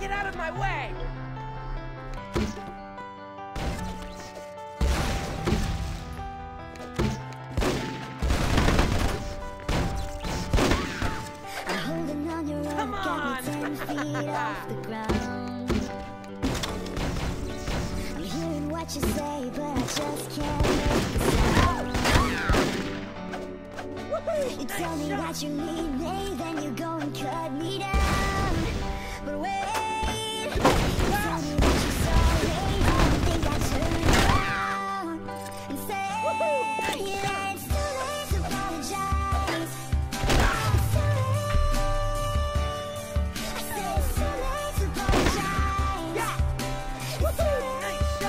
Get out of my way! I'm holding on your rope, got me 10 feet off the ground. I'm hearing what you say, but I just can't make a sound. You tell me that you need me, then you go and cut me down. But wait, you tell me that you're sorry, I think I turn around and say, yeah, it's too late to apologize. It's too late. I say it's too late to apologize. It's too late.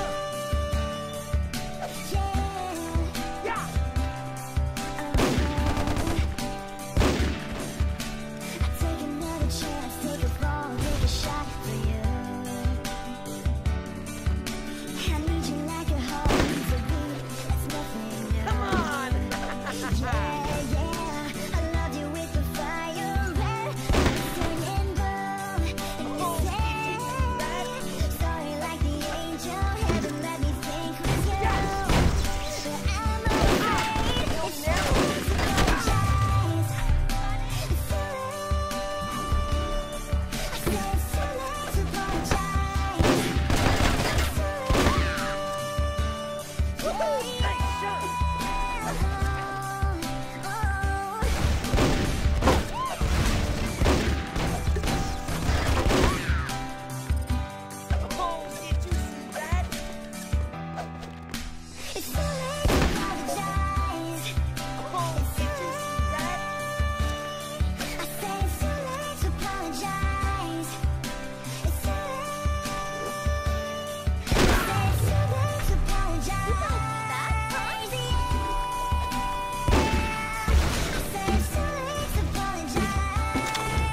Yeah. Take another chance, take a fall, take a shot for you. I need you like a heart needs a beat. That's nothing new. Come on! Yeah, I loved you with the fire red. I'm turning blue. And you say, sorry like the angel. Heaven let me think with you. But I'm afraid it's too late to apologize. It's too late. I say it's too late to apologize. It's too late. Nice shot! Oh, did you see that? It's too late to apologize. Oh, did you see that? I say it's too late to apologize. It's too late. I say it's too late to apologize. I say it's too late to apologize.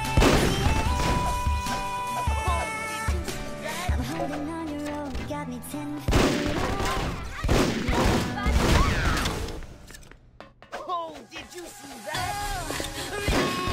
I'm holding on your rope, got me 10 feet off. Oh, did you see that?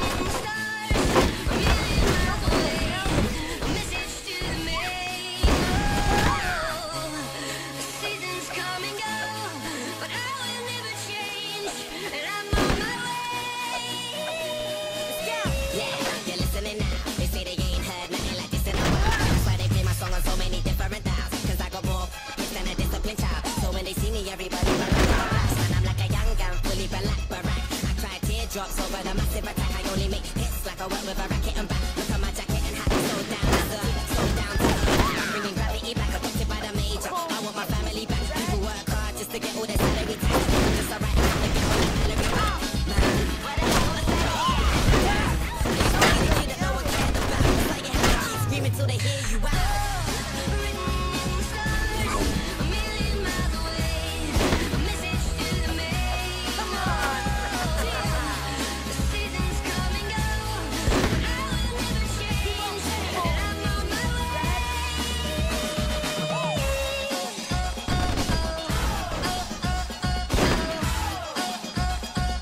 Everybody and I'm like a young gun, fully black barack. I cry teardrops over the massive attack. I only make hits like I work with a racket and back. Look at my jacket and hat, so down to earth, so down to earth. I'm bringing gravity back, adopted by the major. I want my family back. People work hard just to get all their salary tax. Just alright, I have to get on the salary back. Man, what the hell was that? You don't know what cared about. It's like you have to keep screaming till they hear you out.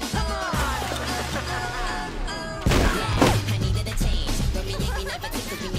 I needed a change. Don't be never took